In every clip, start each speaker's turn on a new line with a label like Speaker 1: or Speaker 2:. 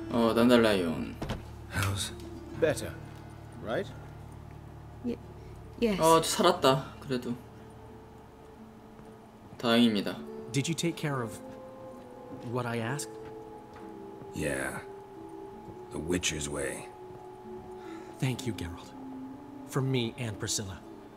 Speaker 1: 단달라이온.
Speaker 2: How's
Speaker 3: Better, right?
Speaker 4: Yes.
Speaker 1: 살았다. 그래도 다행입니다.
Speaker 5: Did you take care of what I asked?
Speaker 2: yeah? The Witcher's way.
Speaker 5: Thank you, Geralt. From me and Priscilla.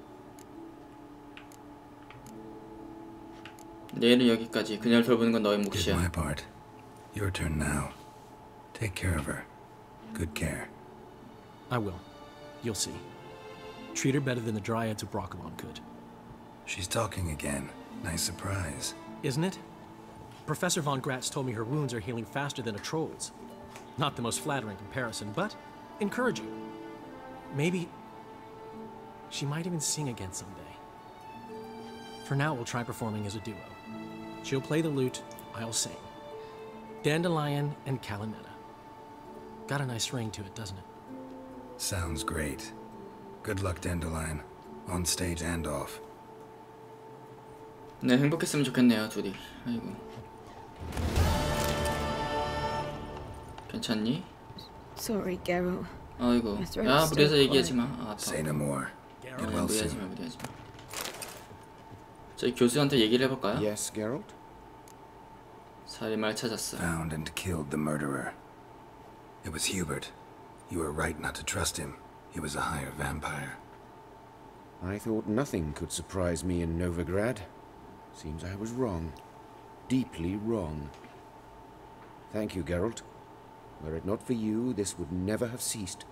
Speaker 1: 내일은 여기까지. 그녀를 돌보는 건 너의
Speaker 2: Did
Speaker 1: 몫이야.
Speaker 2: my part. Your turn now. Take care of her. Good care.
Speaker 5: I will. You'll see. Treat her better than the Dryads of Brokilon could.
Speaker 2: She's talking again. Nice surprise.
Speaker 5: Isn't it? Professor Von Gratz told me her wounds are healing faster than a troll's. Not the most flattering comparison, but encouraging. Maybe she might even sing again someday. For now, we'll try performing as a duo. She'll play the lute, I'll sing. Dandelion and Calinetta. Got a nice ring to it, doesn't it?
Speaker 2: Sounds great. Good luck, Dandelion. On stage and off.
Speaker 1: 네, 행복했으면 좋겠네요, 둘이. 아이고. 괜찮니?
Speaker 4: Sorry, Geralt.
Speaker 1: 아이고.
Speaker 4: My throat's
Speaker 1: 야, 무리해서
Speaker 4: still
Speaker 1: 얘기하지 마. 아파.
Speaker 2: Say no more. Get well
Speaker 1: 무리하지 마,
Speaker 2: soon.
Speaker 1: 무리하지 마. 저희 교수한테 얘기를 해볼까요?
Speaker 3: Yes, Geralt?
Speaker 1: 살인마를 찾았어.
Speaker 2: Found and killed the murderer. It was Hubert. You were right not to trust him. He was a higher vampire.
Speaker 3: I thought nothing could surprise me in Novigrad. Seems I was wrong. Deeply wrong. Thank you, Geralt. Were it not for you, this would never have ceased.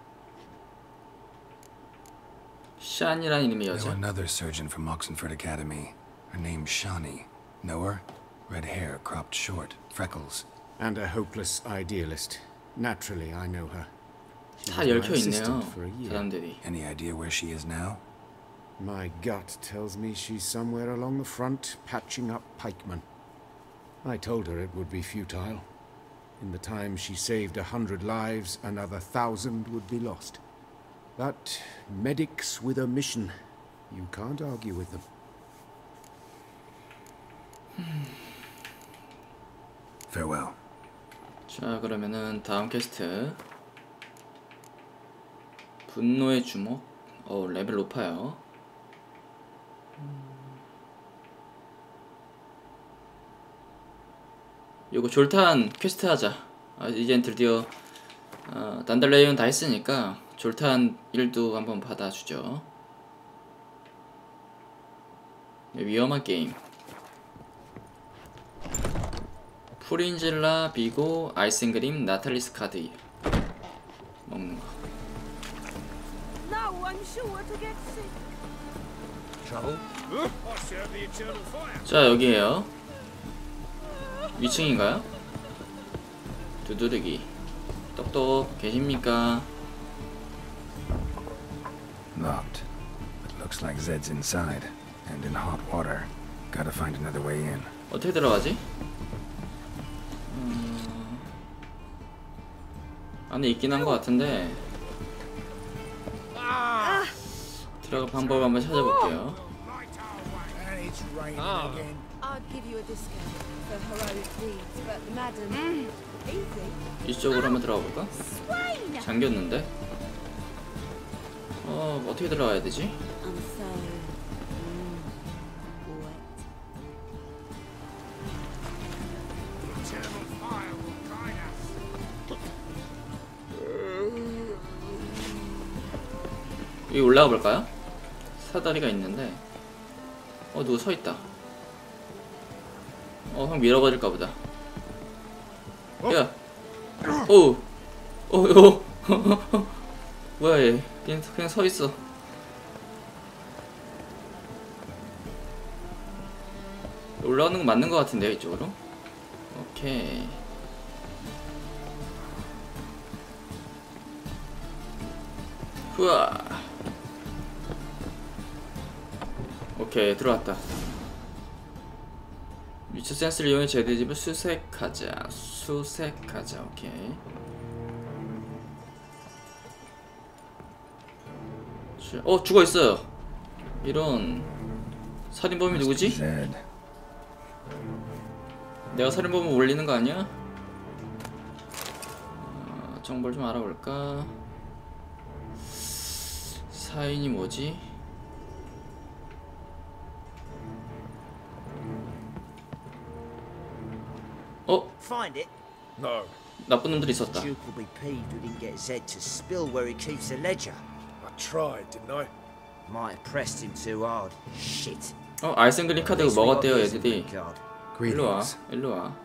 Speaker 1: 샨이라는 이름의
Speaker 2: Know
Speaker 1: 여자.
Speaker 2: another surgeon from Oxenford Academy. Her name's Shawnee. Know her? Red hair, cropped short, freckles.
Speaker 3: And a hopeless idealist. Naturally, I know her. She
Speaker 1: 다
Speaker 3: was my
Speaker 1: 얽혀 있네요.
Speaker 3: assistant for a year.
Speaker 1: 사람들이.
Speaker 2: Any idea where she is now?
Speaker 3: My gut tells me she's somewhere along the front, patching up pikemen. I told her it would be futile. In the time she saved 100 lives, another 1,000 would be lost. But medics with a mission, you can't argue with them.
Speaker 2: Farewell.
Speaker 1: 자, 그러면은 다음 퀘스트. 분노의 주먹. 레벨 높아요. 요거 졸탄 퀘스트 하자. 이젠 드디어 단달레이온 다 했으니까 졸탄 1도 한번 받아주죠. 위험한 게임. 프린질라, 비고, 아이싱그림, 나탈리스 카드 먹는 거.
Speaker 6: No, I'm sure to get sick.
Speaker 1: 자, 여기에요. 위층인가요? 두드르기. 똑똑 계십니까?
Speaker 2: Locked. It looks like Zed's inside. And in hot water. Gotta find another way in.
Speaker 1: 어떻게 들어가지? 안에 있긴 한 것 같은데 들어갈 방법 한번 찾아볼게요.
Speaker 6: I'd give you a discount for heroic deeds, but madam, easy.
Speaker 1: 이쪽으로 한번 들어가 볼까?
Speaker 6: Swain!
Speaker 1: 잠겼는데? 어떻게 들어가야 되지?
Speaker 6: I'm so wet.
Speaker 1: 여기 올라가 볼까요? 사다리가 있는데 누구 서 있다. 형 밀어버릴까 보다. 야, 뭐야 얘? 그냥 서 있어. 올라가는 거 맞는 거 같은데요, 이쪽으로? 오케이. 후아. 오케이, 들어왔다. 위치 센스를 이용해 제대 집을 수색하자. 오케이. 죽어 있어요. 이런. 살인범이 누구지?
Speaker 2: Zed.
Speaker 1: 내가 살인범을 올리는 거 아니야? 정보를 좀 알아볼까? 사인이 뭐지? 어?
Speaker 7: Find it?
Speaker 8: No.
Speaker 1: 나쁜 놈들이 있었다.
Speaker 7: Duke will be peeved we didn't get Zed to spill where he keeps the ledger.
Speaker 8: I tried, didn't I?
Speaker 7: Might have pressed him too hard. Shit.
Speaker 1: 알센그린 카드 먹었대요 얘들이. 일로 와.
Speaker 2: Greetings.
Speaker 1: 일로 와.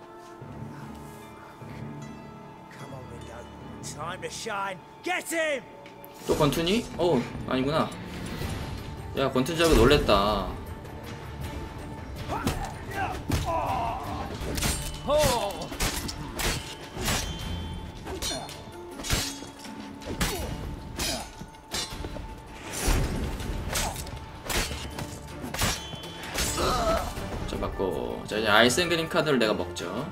Speaker 7: Come on, Ringo. Time to shine. Get him!
Speaker 1: 또 권투니? 아니구나. 야, 권투인 줄 알고 놀랬다. 자, 맞고. 자, 이제 알센그린 카드를 내가 먹죠.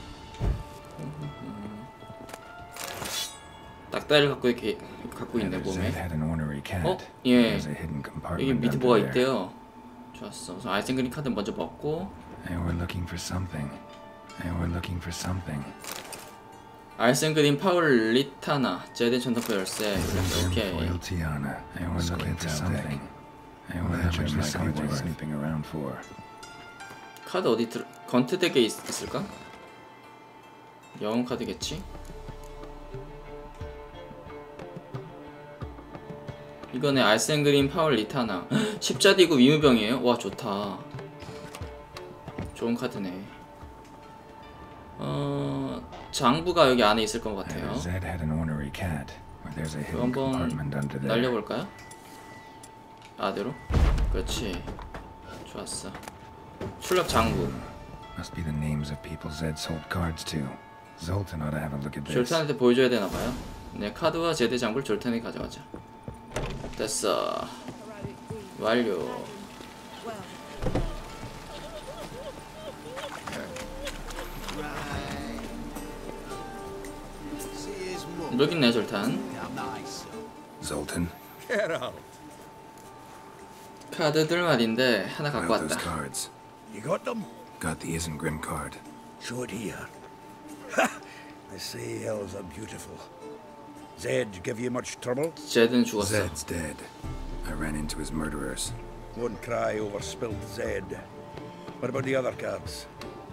Speaker 1: 딱다리를 갖고 있네
Speaker 2: Zed
Speaker 1: 몸에.
Speaker 2: had an ornery cat.
Speaker 1: 예.
Speaker 2: There's a hidden
Speaker 1: 여기
Speaker 2: compartment
Speaker 1: 밑에
Speaker 2: under
Speaker 1: 뭐가
Speaker 2: there.
Speaker 1: 있대요. 좋았어. 그래서 알센그린 카드 먼저 먹고.
Speaker 2: They were looking for something. They were looking for something.
Speaker 1: 알센그린 파울 리타나 제덴 전투포 열쇠. 오케이.
Speaker 2: Foil Tiana. They were looking for something. They were looking for something worth snooping around for.
Speaker 1: 카드 어디 들어? 건트 덱에 있을까? 영웅 카드겠지? 이거네. 알센그린 파울 리타나. 십자디구 위무병이에요? 와, 좋다. 좋은 카드네. 장부가 여기 안에 있을 것 같아요.
Speaker 2: Zed had an ornery cat. Or there's a hidden
Speaker 1: 한번
Speaker 2: compartment under there.
Speaker 1: 날려볼까요? 아대로? 그렇지. 좋았어. 출력 장부.
Speaker 2: Must be the names of people Zed sold cards to. Zoltan ought to have a look at this.
Speaker 1: 졸탄한테 보여줘야 되나봐요. 네, 카드와 제드 장부를 졸탄이 가져가자. 됐어. 완료.
Speaker 6: Well,
Speaker 1: 여기 있네, 졸탄.
Speaker 2: Zoltan,
Speaker 1: 카드들 말인데 하나 갖고
Speaker 2: about those
Speaker 1: 왔다.
Speaker 2: cards.
Speaker 8: You got them?
Speaker 2: Got the Isengrim card.
Speaker 8: Show it here. Ha! They say elves are beautiful. Zed give you much trouble?
Speaker 1: 제드는 죽었어.
Speaker 2: Zed's dead. I ran into his murderers.
Speaker 8: Won't cry over spilled Zed. What about the other cards?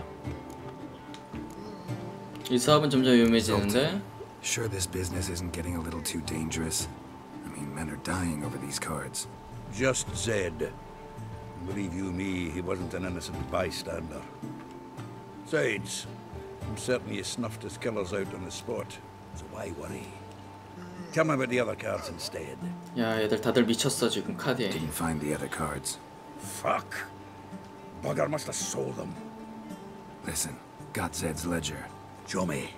Speaker 1: 이 사업은 점점 위험해지는데.
Speaker 2: Sure this business isn't getting a little too dangerous? I mean, men are dying over these cards.
Speaker 8: Just Zed. Believe you me, he wasn't an innocent bystander. Besides, I'm certain he snuffed his killers out on the spot, so why worry? Tell me about the other cards instead.
Speaker 1: 야, 얘들 다들 미쳤어 지금 카드에.
Speaker 2: Didn't find the other cards.
Speaker 8: Fuck! Bugger must have sold them.
Speaker 2: Listen, got Zed's ledger.
Speaker 8: Show me.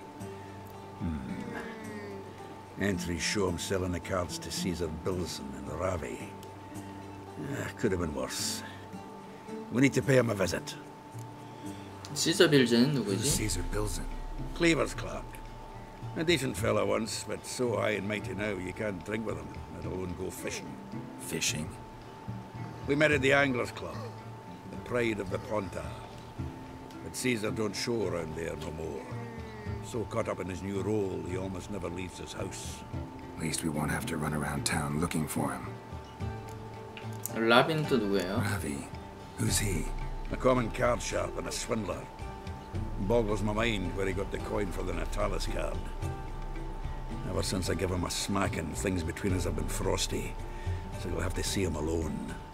Speaker 8: Entries show him selling the cards to Caesar Bilson and Ravi. Could have been worse. We need to pay him a visit.
Speaker 1: 시저 빌즈는
Speaker 2: Who's
Speaker 1: 누구지?
Speaker 2: Caesar Bilson?
Speaker 8: Cleaver's clerk. A decent fellow once, but so high and mighty now you can't drink with him, let alone go fishing.
Speaker 2: Fishing?
Speaker 8: We met at the Anglers Club, the pride of the Pontar. But Caesar don't show around there no more. So caught up in his new role, he almost never leaves his house.
Speaker 2: At least we won't have to run around town looking for him.
Speaker 1: 라빈은 또 누구예요?
Speaker 2: Ravi, who's he?
Speaker 8: A common card sharp and a swindler. Boggles my mind where he got the coin for the Natalis card. Ever since I gave him a smacking, things between us have been frosty. So you'll have to see him alone.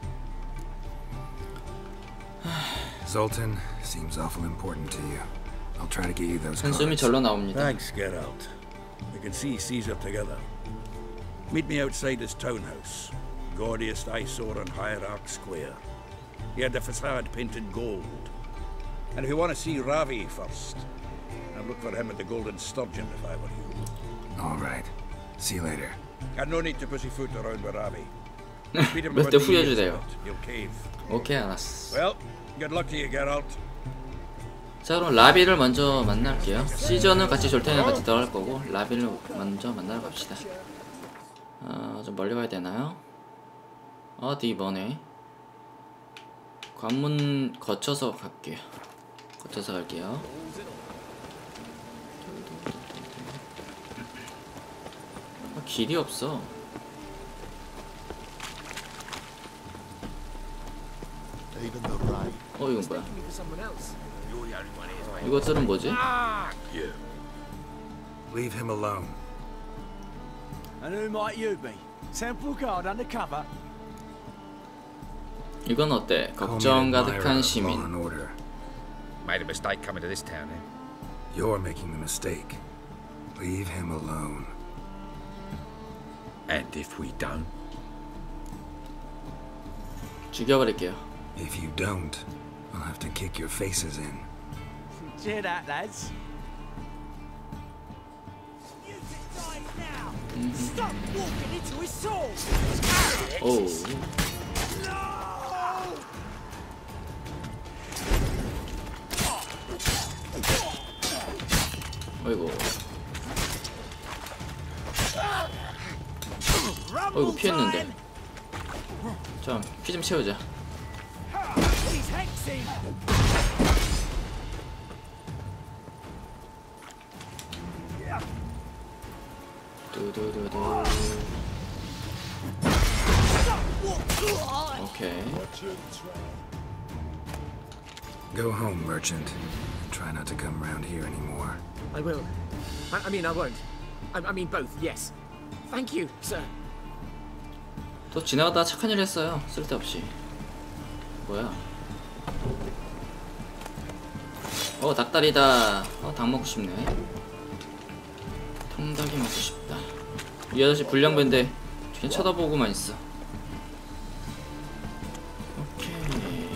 Speaker 2: Zoltan, seems awful important to you. I'll try to get you those
Speaker 1: 한숨이
Speaker 2: cards.
Speaker 1: 절로 나옵니다.
Speaker 8: Thanks, Geralt. We can see Caesar together. Meet me outside his townhouse. Gaudiest eyesore on Hierarch Square. He had the facade painted gold. And if you want to see Ravi first, I'd look for him at the Golden Sturgeon if I were you.
Speaker 2: All right. See you later.
Speaker 8: And no need to pussyfoot around with Ravi. Beat him
Speaker 1: 몇
Speaker 8: about
Speaker 1: 대
Speaker 8: the ears
Speaker 1: 후려주세요.
Speaker 8: a bit, He'll cave.
Speaker 1: 오케이, 알았어.
Speaker 8: Well, good luck to you, Geralt.
Speaker 1: 자, 그럼 라비를 먼저 만날게요. 시저는 같이 졸탄이랑 같이 들어갈 거고 라비를 먼저 만나러 갑시다. 좀 멀리 가야 되나요? 되게 머네. 관문 거쳐서 갈게요. 거쳐서 갈게요. 길이 없어. 이건 뭐야? 이것들은 뭐지?
Speaker 8: You.
Speaker 2: Leave him alone.
Speaker 7: And who might you be? Temple Guard undercover?
Speaker 1: 이건 어때?
Speaker 2: Call me
Speaker 1: 걱정
Speaker 2: an admirer
Speaker 1: 가득한
Speaker 2: of law
Speaker 1: 시민.
Speaker 2: and order.
Speaker 9: Made a mistake coming to this town, eh?
Speaker 2: You're making the mistake. Leave him alone.
Speaker 8: And if we don't,
Speaker 1: 죽여버릴게요.
Speaker 2: If you don't, I'll have to kick your faces in.
Speaker 7: Cheer that, lads. Stop walking into his sword!
Speaker 1: 오. 어이구. 어이구 피했는데. 자, 피 좀 채우자.
Speaker 7: He's hexing!
Speaker 1: 두두두두. 오케이.
Speaker 2: Go home, merchant. Try not to come around here anymore.
Speaker 5: I will. I mean, I won't. I mean both, yes. Thank you, sir.
Speaker 1: 또 지나가다 착한 일 했어요. 쓸데없이. 뭐야? 닭다리다. 닭 먹고 싶네. 통닭이 먹고 싶다. 이 아저씨 불량배인데 그냥 쳐다보고만 있어. 오케이.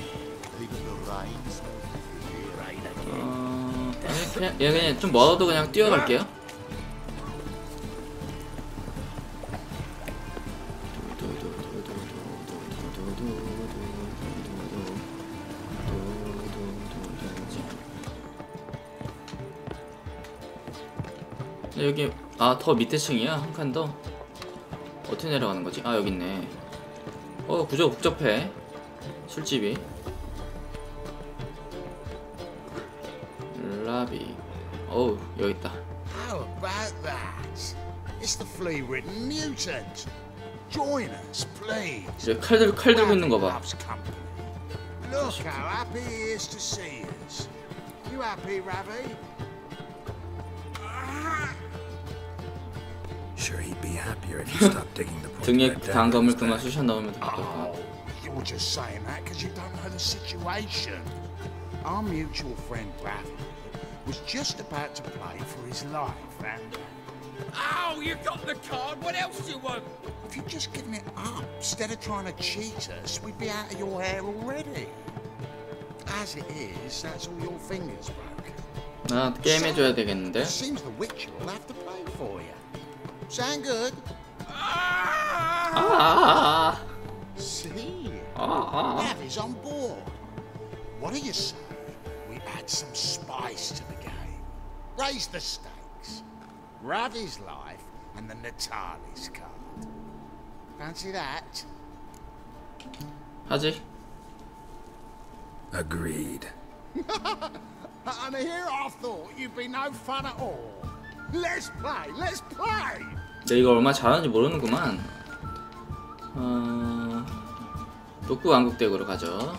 Speaker 1: 그냥 좀 멀어도 그냥 뛰어갈게요. 여기 더 밑에 층이야? 한 칸 더? 어떻게 내려가는 거지? 여기 있네. 구조 복잡해. 술집이. 라비. 여기 있다.
Speaker 10: How about that? It's the flea-ridden mutant. Join us, please.
Speaker 1: 이제 칼 들고 있는 거 봐.
Speaker 10: Loves company. Look how happy he is to see us. You happy, Ravi?
Speaker 2: Sure, he'd be happier if you stopped digging the point.
Speaker 1: 등에
Speaker 2: of that
Speaker 1: 단검을
Speaker 2: dagger
Speaker 1: 그만
Speaker 2: with
Speaker 1: 쑤셔 넣으면 될 것 같아.
Speaker 10: Oh, you're just saying that because you don't know the situation. Our mutual friend Ravi was just about to play for his life, and
Speaker 9: Oh, you got the card. What else do you want?
Speaker 10: if you'd just given it up instead of trying to cheat us, we'd be out of your hair already. As it is, that's all your fingers broken.
Speaker 1: 게임 해줘야 되겠는데?
Speaker 10: It seems the Witcher will have to play for you. Sound good? See? Ravi's on board. What do you say? We add some spice to the game. Raise the stakes. Ravi's life and the Natali's card. Fancy that?
Speaker 1: 하지?
Speaker 2: Agreed.
Speaker 10: And here I thought you'd be no fun at all. Let's play, let's play!
Speaker 1: 내가 이거 얼마나 잘하는지 모르는구만. 북부 왕국대국으로 가죠.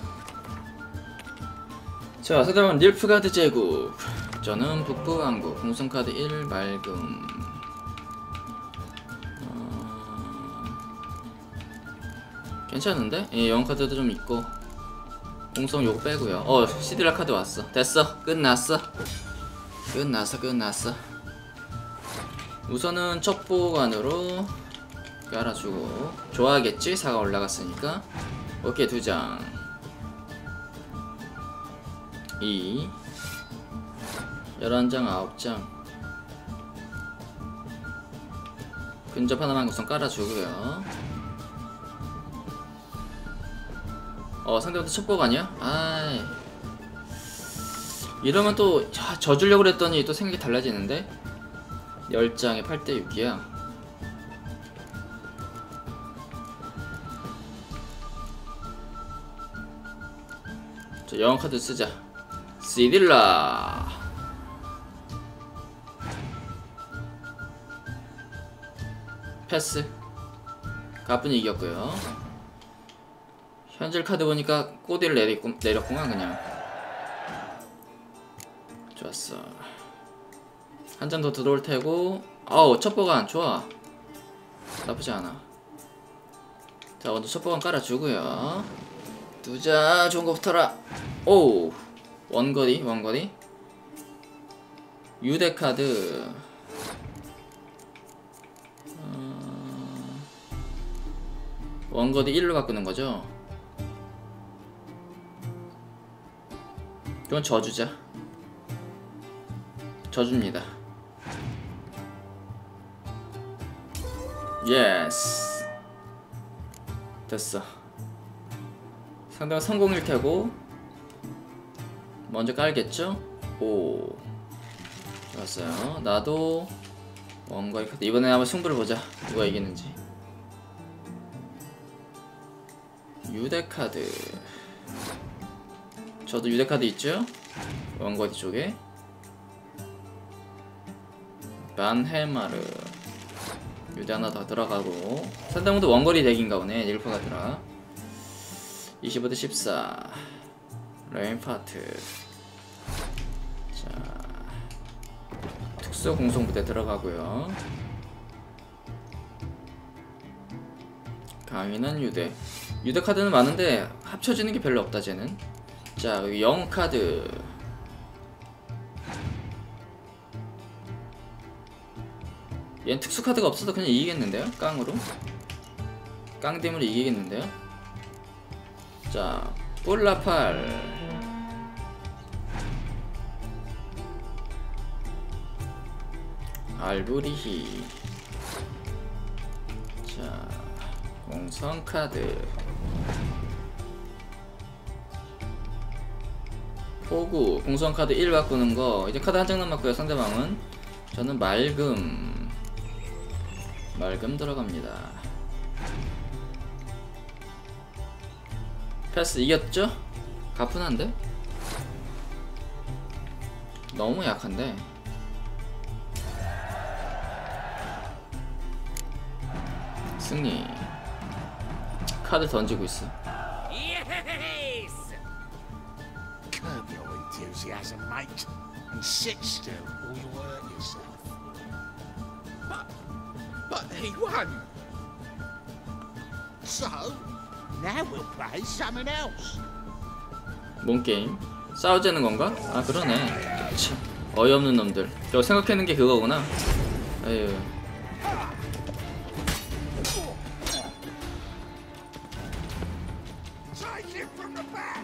Speaker 1: 자, 그다음은 닐프가드 제국. 저는 북부 왕국. 공성카드 1 맑음. 괜찮은데? 영카드도 좀 있고. 공성 요거 빼고요. 시딜라 카드 왔어. 됐어. 끝났어. 끝났어. 우선은 첩보관으로 깔아주고. 좋아하겠지? 4가 올라갔으니까. 오케이, 2장. 2 11장 9장. 근접 하나만 우선 깔아주고요. 상대부터 첩보관이야? 아이, 이러면 또 져주려고 그랬더니 또 생각이 달라지는데. 10장에 8대 6이야. 자, 영어카드 쓰자. 시딜라. 패스. 가뿐히 이겼고요. 현질 카드 보니까 꼬디를 내렸구나 그냥. 좋았어. 한 장 더 들어올 테고. 어우 첩보관 좋아. 나쁘지 않아. 자 먼저 첩보관 깔아주고요. 두자 좋은 거 붙어라. 오 원거리 유대 카드. 원거리 1로 바꾸는 거죠. 그건 저주자. 저줍니다. 예스. 됐어. 상대가 성공일 테고 먼저 깔겠죠? 오 좋았어요. 나도 원거리 카드. 이번에 한번 승부를 보자. 누가 이기는지. 유대 카드. 저도 유대 카드 있죠? 원거리 쪽에. 반헬마르 유대 하나 더 들어가고. 상대방도 원거리 덱인가 보네. 닐프가드라. 25대 14 레인파트. 자 특수 공성부대 들어가고요. 강인한 유대. 유대 카드는 많은데 합쳐지는 게 별로 없다 쟤는. 자 여기 영 카드. 얘는 특수 카드가 없어도 그냥 이기겠는데요? 깡으로? 깡댐으로 이기겠는데요? 자 뿔라팔. 알브리히. 자 공성 카드. 포구 공성 카드 1 바꾸는 거. 이제 카드 한 장 남았고요. 상대방은. 저는 맑음 들어갑니다. 패스. 이겼죠? 가뿐한데? 너무 약한데? 승리. 카드 던지고 있어.
Speaker 10: Curb your enthusiasm, mate, and sit still or you'll hurt yourself.
Speaker 9: But he won.
Speaker 10: So, now we'll play something else.
Speaker 1: 뭔 게임? 싸우자는 건가? 아 그러네. 참 어이없는 놈들. 저 생각해낸 게 그거구나. 에휴.
Speaker 10: Take it from the back.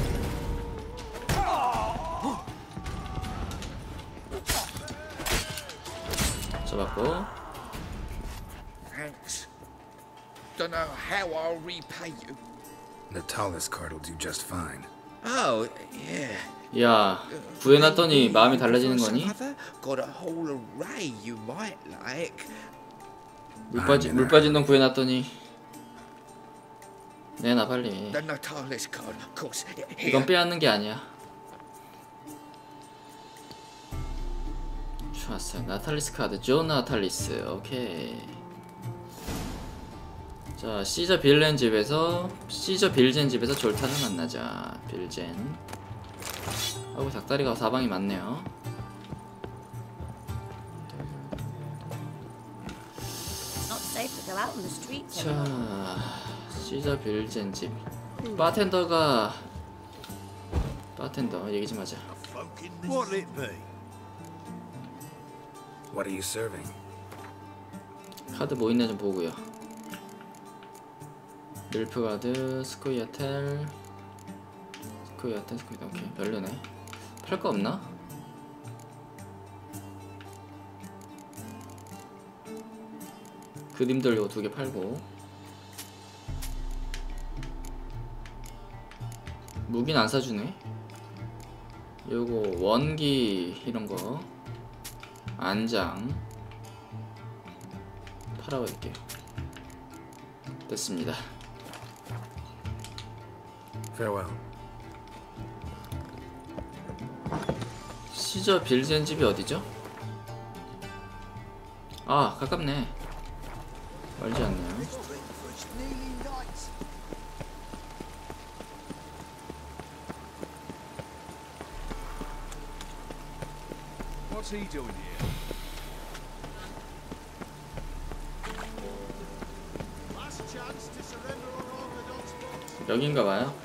Speaker 1: 잡았고.
Speaker 9: Thanks. Don't know how I'll repay you.
Speaker 2: Natalis card will do just fine.
Speaker 9: Oh, yeah.
Speaker 1: 야 구해놨더니 마음이 달라지는 거니?
Speaker 9: Got a whole array you might like.
Speaker 1: 물 빠진 놈 구해놨더니. 내놔 빨리.
Speaker 9: The Natalis card, of course.
Speaker 1: 이건 빼앗는 게 아니야. 좋았어요. 나탈리스 카드. 존 나탈리스. 오케이. 자 시저 빌젠 집에서 졸탄을 만나자. 빌젠. 아이고 닭다리가 사방이 많네요. 자 시저 빌젠 집. 바텐더 얘기 좀 하자.
Speaker 8: What'll it be?
Speaker 2: What are you serving?
Speaker 1: 카드 뭐 있나 좀 보고요. 밀프가드, 스코이아텔, 오케이 별로네. 팔 거 없나? 그림들 요거 2개 팔고. 무기는 안 사주네. 요거 원기 이런 거 안장 팔아버릴게요. 됐습니다.
Speaker 2: Farewell.
Speaker 1: 시저 빌젠 집이 어디죠? 아 가깝네. 멀지 않네요.
Speaker 7: What's he doing here?
Speaker 1: 여긴가봐요.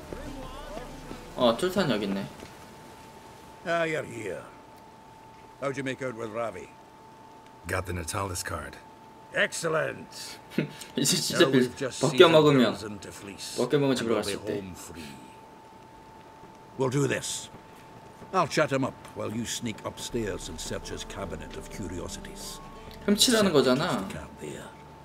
Speaker 1: 툴탄 여기 있네.
Speaker 8: Ah, you're here. How'd you make out with Ravi?
Speaker 2: Got the Natalis card.
Speaker 8: Excellent.
Speaker 1: 이제 진짜
Speaker 8: Now we've just
Speaker 1: 벗겨
Speaker 8: seized
Speaker 1: 먹으면
Speaker 8: Pilsen to fleece,
Speaker 1: 벗겨 먹으면
Speaker 8: and
Speaker 1: 집으로
Speaker 8: we'll
Speaker 1: 갈 수
Speaker 8: be
Speaker 1: 있대.
Speaker 8: home free. We'll do this. I'll chat him up while you sneak upstairs and search his cabinet of curiosities.
Speaker 1: 훔치라는 거잖아.
Speaker 8: Can't there.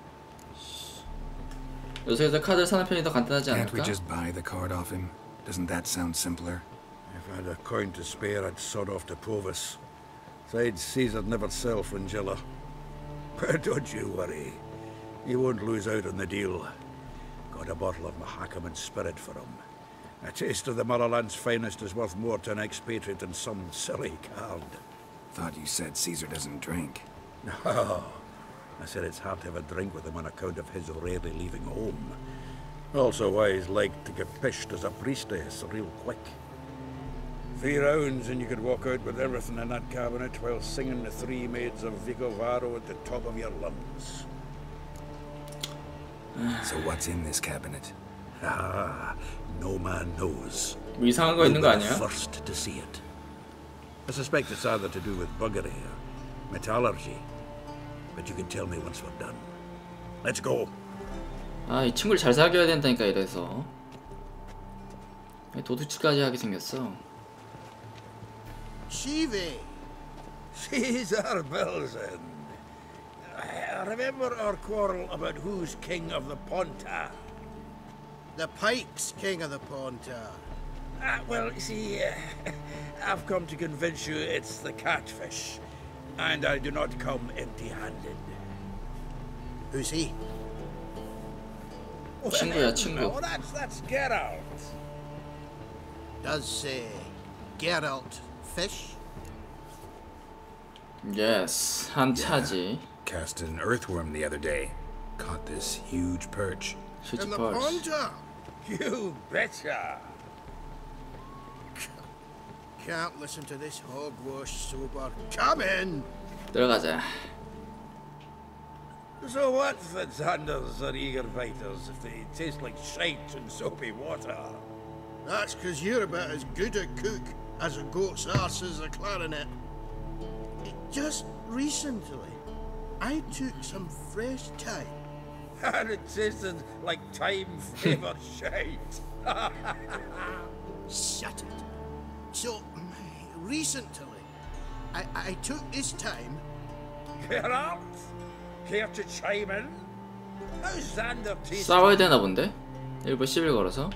Speaker 1: 요새에서 카드를 사는 편이 더 간단하지
Speaker 2: Can't we
Speaker 1: 않을까?
Speaker 2: just buy the card off him? Doesn't that sound simpler?
Speaker 8: If I had a coin to spare, I'd sod off to Provis. Besides, Caesar'd never sell Fringilla. But don't you worry. He won't lose out on the deal. Got a bottle of Mahakaman spirit for him. A taste of the motherland's finest is worth more to an expatriate than some silly card.
Speaker 2: Thought you said Caesar doesn't drink.
Speaker 8: No. I said it's hard to have a drink with him on account of his rarely leaving home. Also why he's like to get pished as a priestess real quick. 3 rounds and you could walk out with everything in that cabinet while singing the 3 maids of Vicovaro at the top of your lungs.
Speaker 2: So what's in this cabinet?
Speaker 8: Ah, no man knows.
Speaker 1: 뭐 이상한 거
Speaker 8: We'll
Speaker 1: 있는
Speaker 8: be
Speaker 1: 거
Speaker 8: the
Speaker 1: 아니야?
Speaker 8: first to see it. I suspect it's either to do with buggery or metallurgy. But you can tell me once we're done. Let's go.
Speaker 1: 아, 이 친구를 잘 사귀어야 된다니까 이래서. 도둑질까지 하게 생겼어.
Speaker 10: Shivi!
Speaker 8: Caesar Belzen. I remember our quarrel about who's king of the Ponta.
Speaker 10: The Pike's king of the Ponta.
Speaker 8: Well, you see, I've come to convince you it's the catfish. And I do not come empty-handed.
Speaker 10: Who's he?
Speaker 1: 친구야, 친구.
Speaker 8: No, that's Geralt.
Speaker 10: Does Geralt fish?
Speaker 1: Yes, 한 차지.
Speaker 2: Cast an earthworm the other day. Caught this huge perch.
Speaker 10: In the
Speaker 1: 슈즈펄.
Speaker 10: Ponta?
Speaker 8: You betcha.
Speaker 10: Can't listen to this hogwash sober. Come in!
Speaker 1: 들어가자.
Speaker 8: So what's the Xanders or eager biters if they taste like shite and soapy water?
Speaker 10: That's 'cause you're about as good a cook as a goat's arse is a clarinet. Just recently, I took some fresh thyme.
Speaker 8: And it tasted like time-flavoured shite.
Speaker 10: Shut it. So, recently, I took this time.
Speaker 8: Geralt? Care to chime in? How's Xander tasting?
Speaker 1: 싸워야 되나 본데? 일부 시비를 걸어서.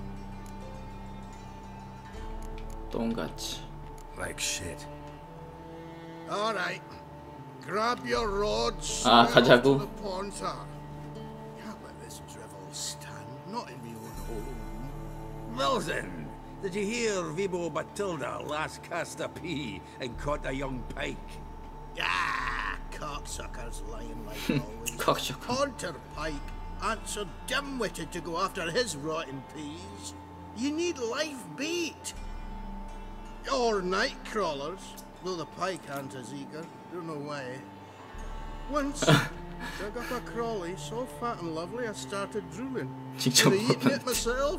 Speaker 1: 똥같이.
Speaker 2: Like shit.
Speaker 10: All right, grab your rods.
Speaker 1: 아,
Speaker 10: and
Speaker 1: 가자고.
Speaker 10: off to the Ponta. Can't let this drivel stand. Not in my own home.
Speaker 8: Wilson, did you hear Vibo Batilda last cast a pea and caught a young pike?
Speaker 10: Ah, cocksuckers lying like always.
Speaker 1: 칵쇼크.
Speaker 10: Hunter Pike ain't so dim-witted to go after his rotten peas. You need live bait. Or night crawlers, though the pike ain't as eager. Don't know why. Once, dug up a crawly so fat and lovely I started drooling.
Speaker 1: 직접
Speaker 10: Could have eaten it
Speaker 1: 먹었는데.
Speaker 10: myself.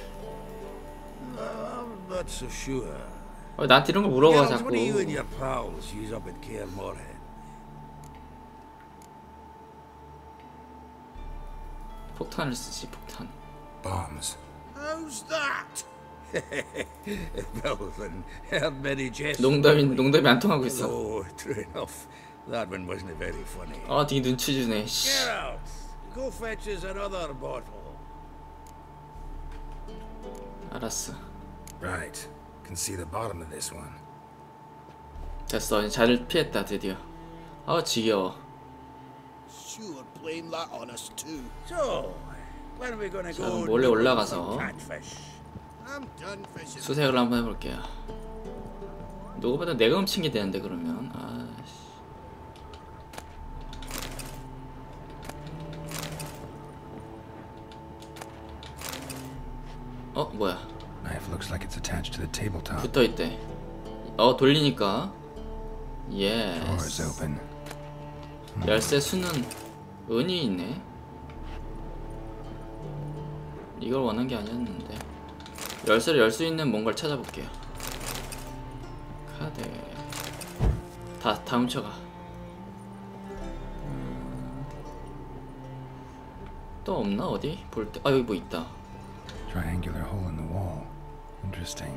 Speaker 8: I'm not so sure.
Speaker 1: 나한테 이런 거 물어봐
Speaker 8: Geralt, what do you and
Speaker 1: 자꾸.
Speaker 8: your pals use up at Kaer Morhen?
Speaker 1: 폭탄을 쓰지, 폭탄.
Speaker 2: Bombs.
Speaker 10: How's that?
Speaker 8: Wilson, heard many jests.
Speaker 1: 농담이 안 통하고 있어.
Speaker 8: Oh, true enough. That one wasn't very funny.
Speaker 1: 아, 되게 눈치 주네. 씨.
Speaker 8: Geralt, go fetch us another bottle.
Speaker 1: 알았어.
Speaker 2: Right. Can see the bottom of this one.
Speaker 1: 됐어. 이제 잘 피했다 드디어. 아, 지겨워.
Speaker 10: Sure, blame that on us too.
Speaker 8: So, when are we gonna
Speaker 1: 자,
Speaker 8: go?
Speaker 1: 몰래
Speaker 8: nibble
Speaker 1: 올라가서
Speaker 8: some catfish?
Speaker 10: I'm done fishing.
Speaker 1: 수색을 한번 해볼게요. 누구보다 내가 훔친 게 되는데 그러면. 아, 씨. 뭐야?
Speaker 2: Knife looks like it's attached to the tabletop.
Speaker 1: 붙어 있대. 돌리니까.
Speaker 2: Drawers
Speaker 1: 예스.
Speaker 2: open.
Speaker 1: 열쇠 수는 은이 있네. 이걸 원한 게 아니었는데. 열쇠를 열 수 있는 뭔가를 찾아볼게요. 카드. 다 훔쳐가. 또 없나 어디? 볼 때. 여기 뭐 있다.
Speaker 2: Triangular hole in the wall. Interesting.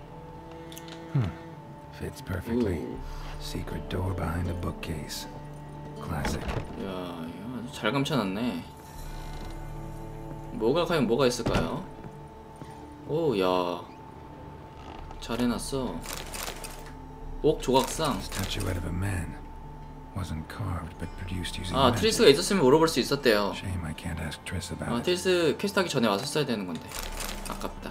Speaker 2: Fits perfectly.
Speaker 1: 오.
Speaker 2: Secret door behind a bookcase. Classic.
Speaker 1: 야, 이거 아주 잘 감춰놨네. 과연 뭐가 있을까요? 오, 야, 잘 해놨어. 옥 조각상.
Speaker 2: Statuette of a man. Wasn't carved, but produced using
Speaker 1: 아,
Speaker 2: magic.
Speaker 1: 트리스가 있었으면 물어볼 수 있었대요.
Speaker 2: Shame I can't ask Triss about it.
Speaker 1: 트리스 퀘스트하기 전에 왔었어야 되는 건데 아깝다.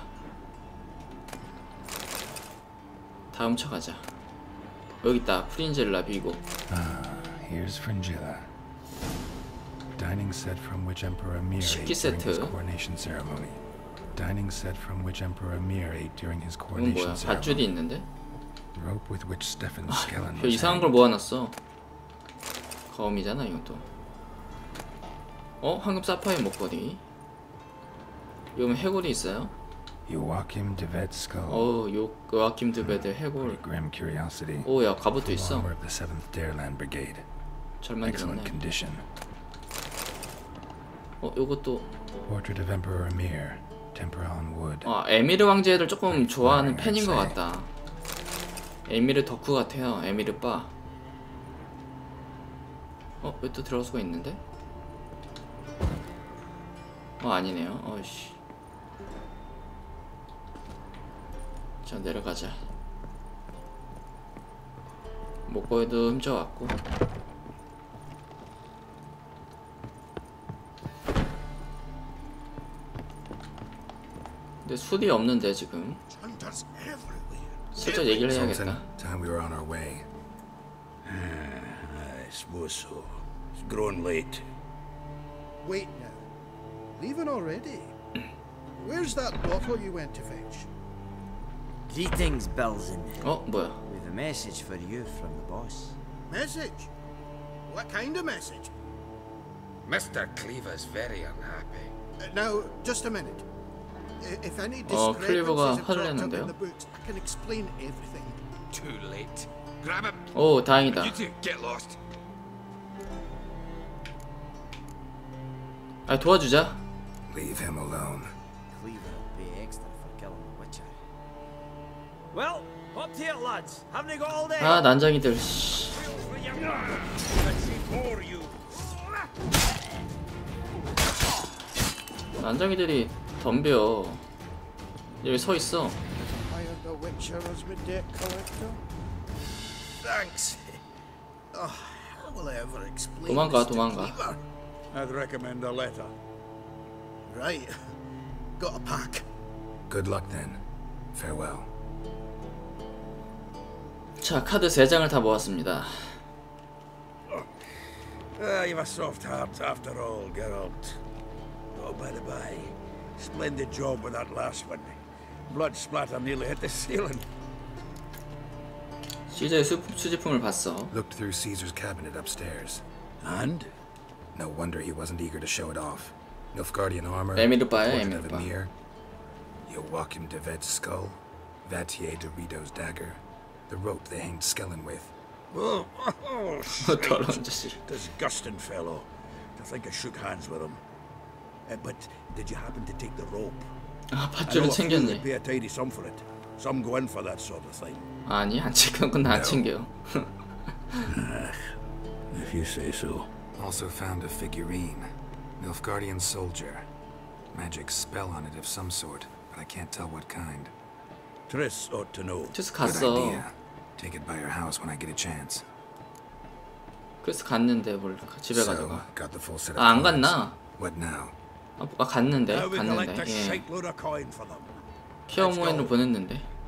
Speaker 1: 다 훔쳐가자. 여기 있다. 프린젤라 비고.
Speaker 2: Here's Fringilla. Dining set from which Emperor Mir ate
Speaker 1: 식기
Speaker 2: during his
Speaker 1: 세트.
Speaker 2: coronation ceremony. Dining set from which Emperor Mir ate during his
Speaker 1: 이건
Speaker 2: coronation
Speaker 1: 뭐야?
Speaker 2: ceremony.
Speaker 1: 밧줄이 있는데?
Speaker 2: Rope with which Stefan Skellen
Speaker 1: 별
Speaker 2: was
Speaker 1: 이상한 걸
Speaker 2: hanged.
Speaker 1: 모아놨어. 검이잖아 이것도. 황금 사파이어 목걸이. 이거면 해골이 있어요?
Speaker 2: Joachim de Vet's skull.
Speaker 1: 요아킴 드베드
Speaker 2: Pretty
Speaker 1: 해골.
Speaker 2: grim curiosity.
Speaker 1: 오야 갑옷도
Speaker 2: The
Speaker 1: 있어.
Speaker 2: armor of the 7th Dareland Brigade.
Speaker 1: 잘
Speaker 2: Excellent
Speaker 1: 만들었네.
Speaker 2: condition.
Speaker 1: 요것도.
Speaker 2: Portrait of Emperor Mir. Tempera on wood.
Speaker 1: 에미르 왕제를 조금 좋아하는 팬인 것 같다. 에미르 덕후 같아요. 에미르 바. 왜 또 들어갈 수가 있는데? 아니네요. 어이씨. 자, 내려가자. 목걸이도 훔쳐왔고. 근데 술이 없는데 지금. 슬쩍 얘기를
Speaker 2: Sultan,
Speaker 1: 해야겠다.
Speaker 2: time we were on our way.
Speaker 8: I suppose so. It's growing late.
Speaker 11: Wait now. Leaving already? Where's that bottle you went to fetch?
Speaker 12: Greetings, Bilzen.
Speaker 1: 뭐야?
Speaker 12: With a message for you from the boss.
Speaker 11: Message? What kind of message?
Speaker 9: Mr. Cleaver's very unhappy.
Speaker 11: Now, just a minute. If any
Speaker 1: 클리버가
Speaker 11: discrepancies have
Speaker 1: 화를
Speaker 11: cropped up
Speaker 1: 냈는데요.
Speaker 11: in the books, I can explain everything.
Speaker 9: Too late. Grab him.
Speaker 1: 다행이다.
Speaker 9: You two, get lost.
Speaker 1: 도와주자.
Speaker 2: Leave him alone.
Speaker 12: Cleaver will pay extra for killing the Witcher. Well, up to it, lads. Haven't you got all day?
Speaker 1: 난장이들. 난장이들이 덤벼. 여기 서 있어.
Speaker 11: Hired the Witcher as my debt collector. Thanks. Oh, how will I ever explain this to
Speaker 1: 도망가.
Speaker 11: Cleaver?
Speaker 8: I'd recommend a letter.
Speaker 11: Right. Got a pack.
Speaker 2: Good luck then. Farewell.
Speaker 1: 자, 카드 3장을 다 모았습니다.
Speaker 8: You've a soft heart after all, Geralt. Oh, by the by, splendid job with that last one. Blood splatter nearly hit the ceiling.
Speaker 1: 시저의 수집품을 봤어.
Speaker 2: Looked through Caesar's cabinet upstairs.
Speaker 8: And?
Speaker 2: No wonder he wasn't eager to show it off. Nilfgaardian armor,
Speaker 1: 에미르 바야,
Speaker 2: portrait
Speaker 1: 에미르
Speaker 2: of
Speaker 1: 바.
Speaker 2: Emir, Joachim de Vet's skull, Vatier de Rito's dagger, the rope they hanged Skellen with.
Speaker 8: Oh,
Speaker 1: 더러운
Speaker 8: shite.
Speaker 1: 자식.
Speaker 8: Disgusting fellow. To think I shook hands with him. But did you happen to take the rope? I
Speaker 1: 밧줄을
Speaker 8: know a few
Speaker 1: 챙겼네.
Speaker 8: that pay a tidy sum for it. Some go in for that sort of thing.
Speaker 1: 아니, 안 챙겨. 그건 안 챙겨.
Speaker 8: If you say so.
Speaker 2: Also found a figurine. Nilfgaardian soldier. Magic spell on it of some sort, but I can't tell what kind.
Speaker 8: Triss ought to know.
Speaker 1: 트리스
Speaker 2: Good
Speaker 1: 갔어.
Speaker 2: idea. Take it by your house when I get a chance.
Speaker 1: 그래서 갔는데 뭘 집에
Speaker 2: So,
Speaker 1: 가다가.
Speaker 2: got the full set of
Speaker 1: 안
Speaker 2: cards.
Speaker 1: 갔나?
Speaker 2: What now?
Speaker 1: 갔는데.
Speaker 8: Now we collect a
Speaker 1: 예.
Speaker 8: shite load of coin for them.
Speaker 1: 피어 모인으로 보냈는데.